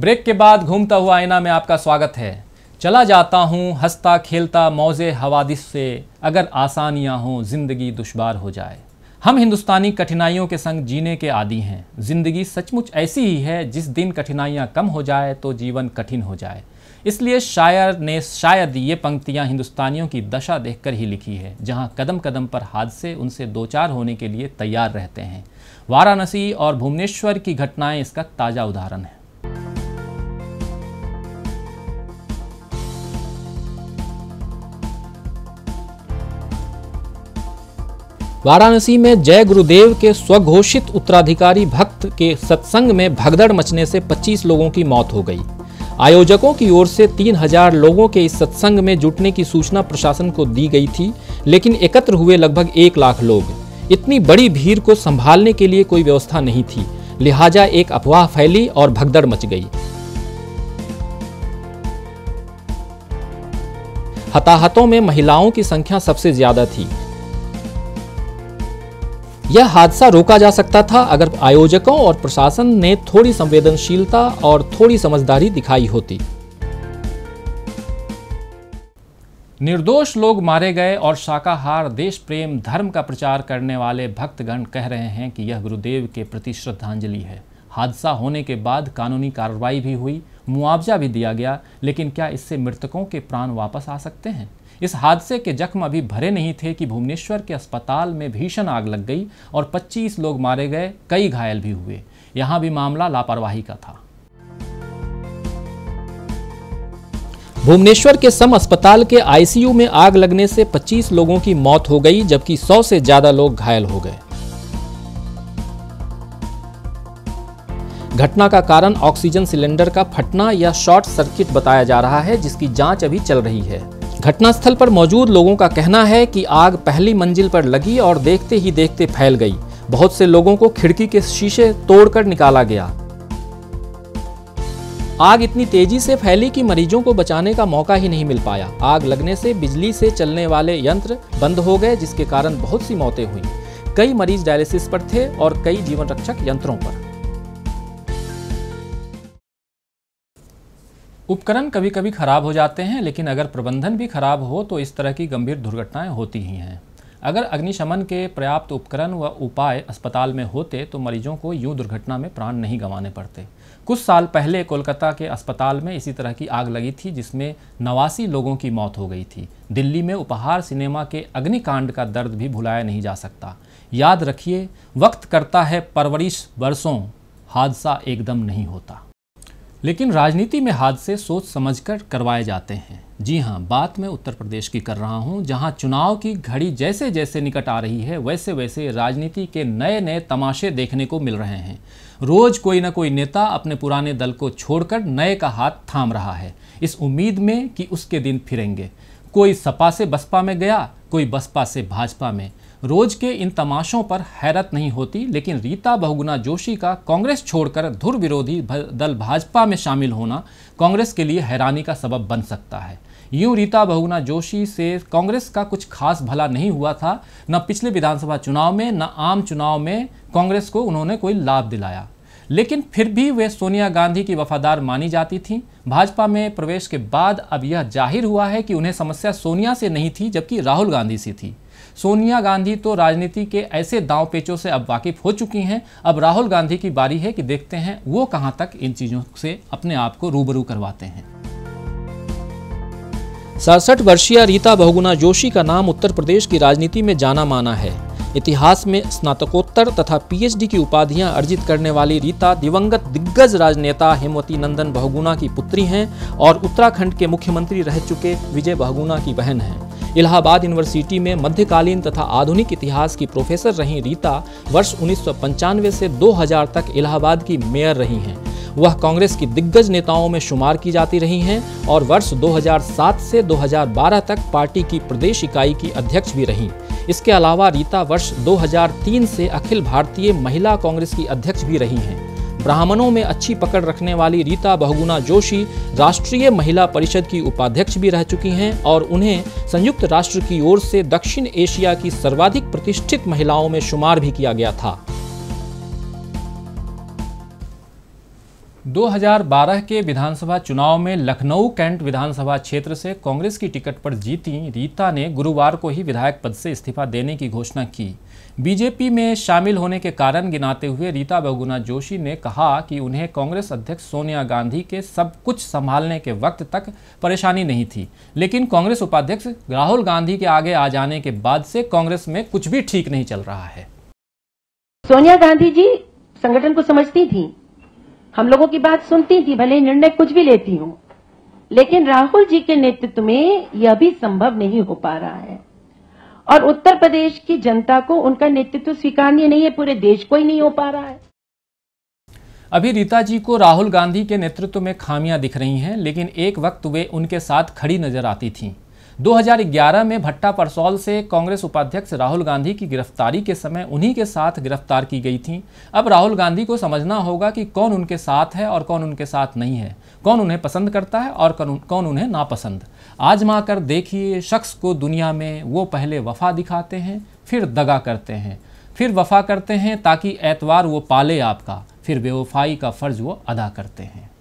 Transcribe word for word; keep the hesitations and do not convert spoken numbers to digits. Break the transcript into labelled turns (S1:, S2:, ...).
S1: Break के बाद घूमता हुआ आईना में आपका स्वागत है। चला जाता हूँ हंसता खेलता मौजे हवादिस से, अगर आसानियाँ हों जिंदगी दुश्वार हो जाए। हम हिंदुस्तानी कठिनाइयों के संग जीने के आदी हैं। जिंदगी सचमुच ऐसी ही है, जिस दिन कठिनाइयाँ कम हो जाए तो जीवन कठिन हो जाए। इसलिए शायर ने शायद ये पंक्तियाँ हिंदुस्तानियों की दशा देखकर ही लिखी है, जहाँ कदम कदम पर हादसे उनसे दो चार होने के लिए तैयार रहते हैं। वाराणसी और भुवनेश्वर की घटनाएं इसका ताज़ा उदाहरण है। वाराणसी में जय गुरुदेव के स्वघोषित उत्तराधिकारी भक्त के सत्संग में भगदड़ मचने से पच्चीस लोगों की मौत हो गई। आयोजकों की ओर से तीन हज़ार लोगों के इस सत्संग में जुटने की सूचना प्रशासन को दी गई थी, लेकिन एकत्र हुए लगभग एक लाख लोग। इतनी बड़ी भीड़ को संभालने के लिए कोई व्यवस्था नहीं थी, लिहाजा एक अफवाह फैली और भगदड़ मच गई। हताहतों में महिलाओं की संख्या सबसे ज्यादा थी। यह हादसा रोका जा सकता था अगर आयोजकों और प्रशासन ने थोड़ी संवेदनशीलता और थोड़ी समझदारी दिखाई होती। निर्दोष लोग मारे गए और शाकाहार, देश प्रेम, धर्म का प्रचार करने वाले भक्तगण कह रहे हैं कि यह गुरुदेव के प्रति श्रद्धांजलि है। हादसा होने के बाद कानूनी कार्रवाई भी हुई, मुआवजा भी दिया गया, लेकिन क्या इससे मृतकों के प्राण वापस आ सकते हैं? इस हादसे के जख्म अभी भरे नहीं थे कि भुवनेश्वर के अस्पताल में भीषण आग लग गई और पच्चीस लोग मारे गए, कई घायल भी हुए। यहां भी मामला लापरवाही का था। भुवनेश्वर के सम अस्पताल के आईसीयू में आग लगने से पच्चीस लोगों की मौत हो गई, जबकि सौ से ज्यादा लोग घायल हो गए। घटना का कारण ऑक्सीजन सिलेंडर का फटना या शॉर्ट सर्किट बताया जा रहा है, जिसकी जांच अभी चल रही है। घटनास्थल पर मौजूद लोगों का कहना है कि आग पहली मंजिल पर लगी और देखते ही देखते फैल गई। बहुत से लोगों को खिड़की के शीशे तोड़कर निकाला गया। आग इतनी तेजी से फैली कि मरीजों को बचाने का मौका ही नहीं मिल पाया। आग लगने से बिजली से चलने वाले यंत्र बंद हो गए, जिसके कारण बहुत सी मौतें हुई। कई मरीज डायलिसिस पर थे और कई जीवन रक्षक यंत्रों पर। उपकरण कभी कभी खराब हो जाते हैं, लेकिन अगर प्रबंधन भी खराब हो तो इस तरह की गंभीर दुर्घटनाएं होती ही हैं। अगर अग्निशमन के पर्याप्त उपकरण व उपाय अस्पताल में होते तो मरीजों को यूं दुर्घटना में प्राण नहीं गंवाने पड़ते। कुछ साल पहले कोलकाता के अस्पताल में इसी तरह की आग लगी थी, जिसमें नवासी लोगों की मौत हो गई थी। दिल्ली में उपहार सिनेमा के अग्निकांड का दर्द भी भुलाया नहीं जा सकता। याद रखिए, वक्त करता है परवरिश बरसों, हादसा एकदम नहीं होता। लेकिन राजनीति में हादसे सोच समझकर करवाए जाते हैं। जी हाँ, बात मैं उत्तर प्रदेश की कर रहा हूँ, जहाँ चुनाव की घड़ी जैसे जैसे निकट आ रही है, वैसे वैसे राजनीति के नए नए तमाशे देखने को मिल रहे हैं। रोज कोई ना कोई नेता अपने पुराने दल को छोड़कर नए का हाथ थाम रहा है, इस उम्मीद में कि उसके दिन फिरेंगे। कोई सपा से बसपा में गया, कोई बसपा से भाजपा में। रोज के इन तमाशों पर हैरत नहीं होती, लेकिन रीता बहुगुणा जोशी का कांग्रेस छोड़कर धुर विरोधी दल भाजपा में शामिल होना कांग्रेस के लिए हैरानी का सबब बन सकता है। यूं रीता बहुगुणा जोशी से कांग्रेस का कुछ खास भला नहीं हुआ था। न पिछले विधानसभा चुनाव में, न आम चुनाव में कांग्रेस को उन्होंने कोई लाभ दिलाया, लेकिन फिर भी वे सोनिया गांधी की वफादार मानी जाती थीं। भाजपा में प्रवेश के बाद अब यह जाहिर हुआ है कि उन्हें समस्या सोनिया से नहीं थी, जबकि राहुल गांधी से थी। सोनिया गांधी तो राजनीति के ऐसे दांव पेचों से अब वाकिफ हो चुकी हैं। अब राहुल गांधी की बारी है कि देखते हैं वो कहां तक इन चीजों से अपने आप को रूबरू करवाते हैं। सड़सठ वर्षीय रीता बहुगुणा जोशी का नाम उत्तर प्रदेश की राजनीति में जाना माना है। इतिहास में स्नातकोत्तर तथा पीएचडी की उपाधियां अर्जित करने वाली रीता दिवंगत दिग्गज राजनेता हेमवती नंदन बहुगुणा की पुत्री हैं और उत्तराखंड के मुख्यमंत्री रह चुके विजय बहुगुणा की बहन हैं। इलाहाबाद यूनिवर्सिटी में मध्यकालीन तथा आधुनिक इतिहास की प्रोफेसर रहीं रीता वर्ष उन्नीस सौ पंचानवे से दो हज़ार तक इलाहाबाद की मेयर रही हैं। वह कांग्रेस की दिग्गज नेताओं में शुमार की जाती रही हैं और वर्ष दो हज़ार सात से दो हज़ार बारह तक पार्टी की प्रदेश इकाई की अध्यक्ष भी रहीं। इसके अलावा रीता वर्ष दो हज़ार तीन से अखिल भारतीय महिला कांग्रेस की अध्यक्ष भी रही हैं। ब्राह्मणों में अच्छी पकड़ रखने वाली रीता बहुगुणा जोशी राष्ट्रीय महिला परिषद की उपाध्यक्ष भी रह चुकी हैं और उन्हें संयुक्त राष्ट्र की ओर से दक्षिण एशिया की सर्वाधिक प्रतिष्ठित महिलाओं में शुमार भी किया गया था। दो हज़ार बारह के विधानसभा चुनाव में लखनऊ कैंट विधानसभा क्षेत्र से कांग्रेस की टिकट पर जीती रीता ने गुरुवार को ही विधायक पद से इस्तीफा देने की घोषणा की। बीजेपी में शामिल होने के कारण गिनाते हुए रीता बहुगुणा जोशी ने कहा कि उन्हें कांग्रेस अध्यक्ष सोनिया गांधी के सब कुछ संभालने के वक्त तक परेशानी नहीं थी, लेकिन कांग्रेस उपाध्यक्ष राहुल गांधी के आगे आ जाने के बाद से कांग्रेस में कुछ भी ठीक नहीं चल रहा है।
S2: सोनिया गांधी जी संगठन को समझती थी, हम लोगों की बात सुनती थी, भले निर्णय कुछ भी लेती हूं, लेकिन राहुल जी के नेतृत्व में यह भी संभव नहीं हो पा रहा है और उत्तर प्रदेश की जनता को उनका नेतृत्व स्वीकारनीय नहीं है, पूरे देश को ही नहीं हो पा रहा है।
S1: अभी रीता जी को राहुल गांधी के नेतृत्व में खामियां दिख रही हैं, लेकिन एक वक्त वे उनके साथ खड़ी नजर आती थीं। दो हज़ार ग्यारह में भट्टा परसौल से कांग्रेस उपाध्यक्ष राहुल गांधी की गिरफ्तारी के समय उन्हीं के साथ गिरफ्तार की गई थीं। अब राहुल गांधी को समझना होगा कि कौन उनके साथ है और कौन उनके साथ नहीं है, कौन उन्हें पसंद करता है और कौन उन्हें नापसंद। आजमा कर देखिए शख्स को दुनिया में, वो पहले वफा दिखाते हैं, फिर दगा करते हैं, फिर वफा करते हैं ताकि एतवार वो पाले आपका, फिर बेवफाई का फर्ज वो अदा करते हैं।